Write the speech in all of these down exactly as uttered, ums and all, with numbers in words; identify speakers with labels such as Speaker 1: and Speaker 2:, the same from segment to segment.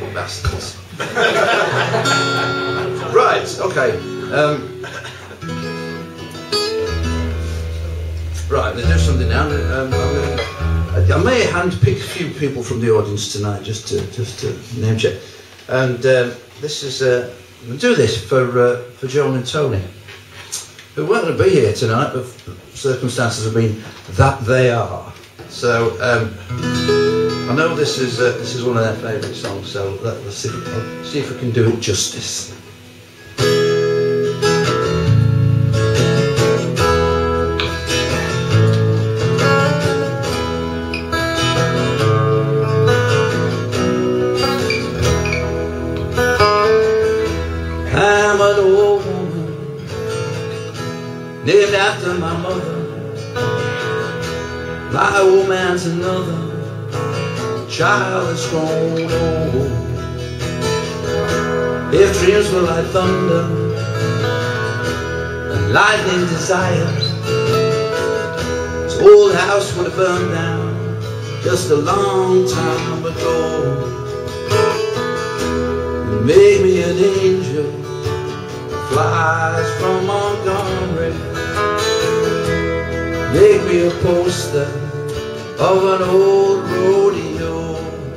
Speaker 1: Young bastards. Right, okay. Um, right, let's do something now. Um, I'm gonna, I may handpick a few people from the audience tonight, just to just to name check. And um, this is uh, we'll do this for uh, for Joan and Tony, who weren't going to be here tonight, but circumstances have been that they are. So um, I know this is uh, this is one of their favourite songs. So let, let's see, I'll see if we can do it justice. I'm an old woman, named after my mother. My old man's another child that's grown old. If dreams were like thunder and lightning desire, this old house would have burned down just a long time ago. Make me an angel that flies from Montgomery. Make me a poster of an old rodeo.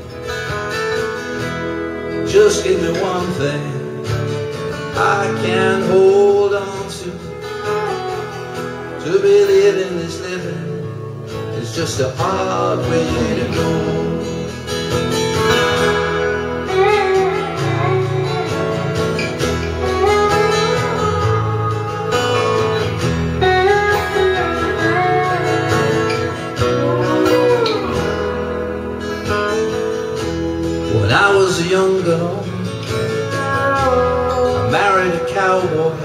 Speaker 1: Just give me one thing I can hold on to. To be living this living is just a hard way to go. When I was a young girl, I married a cowboy.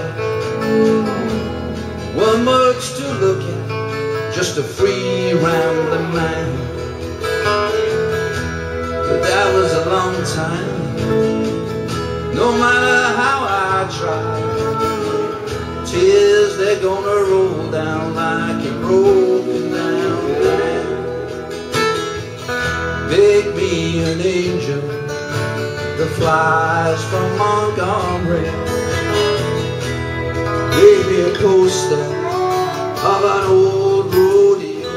Speaker 1: Wasn't much to look at, just a free rambling man. But that was a long time. No matter how I try, tears they're gonna roll down like a broken down dam. Make me an angel that flies from Montgomery. Make me a poster of an old rodeo.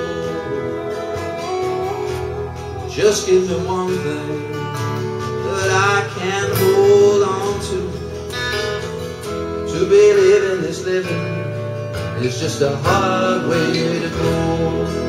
Speaker 1: Just give me one thing that I can hold on to. To be living this living is just a hard way to go.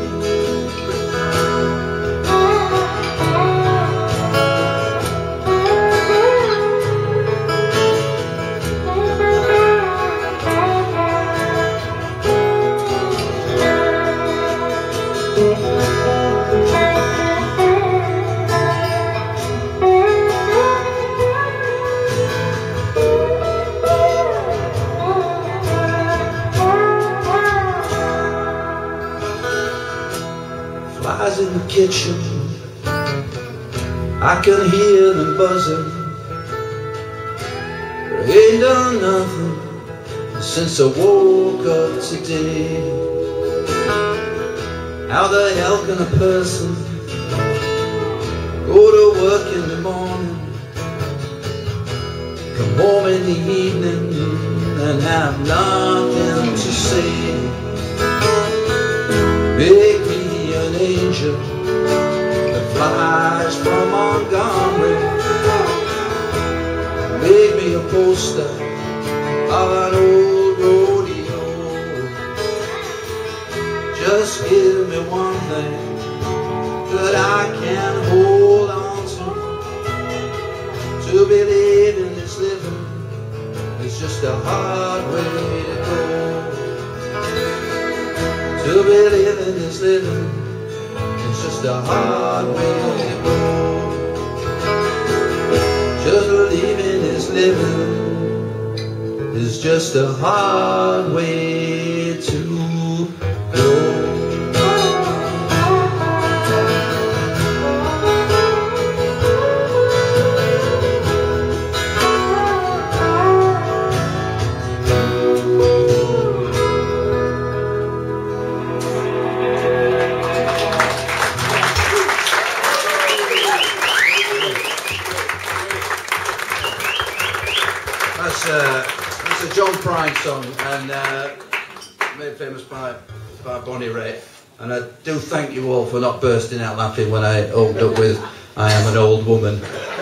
Speaker 1: Flies in the kitchen, I can hear them buzzing. But I ain't done nothing since I woke up today. How the hell can a person go to work in the morning, come home in the evening and have nothing to say? Make me an angel that flies from Montgomery. Make me a poster of an old rodeo. Just give me one thing that I can hold on to. To be living this living is just a hard way to go. To be living this living is just a hard way to go. Just living this living is just a hard way to go. That's, uh, that's a John Prine song, and uh, made famous by, by Bonnie Raitt. And I do thank you all for not bursting out laughing when I opened up with "I am an old woman."